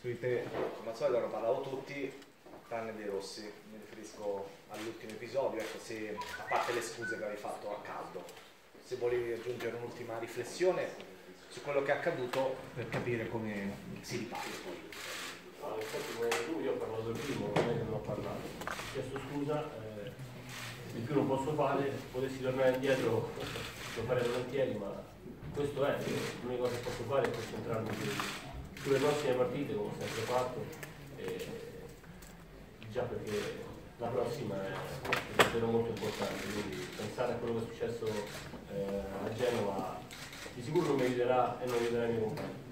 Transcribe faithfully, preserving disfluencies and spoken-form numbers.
Sui te, come al solito, hanno parlato tutti, tranne dei Rossi. Mi riferisco all'ultimo episodio, ecco, se, a parte le scuse che avevi fatto a caldo, se volevi aggiungere un'ultima riflessione su quello che è accaduto per capire come si riparte poi. Ah, infatti come tu io ho parlato del primo, non è che non ho parlato. Ho chiesto scusa, eh, di più non posso fare, potessi tornare indietro lo farei volentieri, ma questo è, l'unica cosa che posso fare è concentrarmi su, sulle prossime partite come ho sempre fatto, e, già perché la prossima è, è davvero molto importante, quindi pensare a quello che è successo eh, a Genova di sicuro non mi aiuterà e non aiuterà i miei compagni.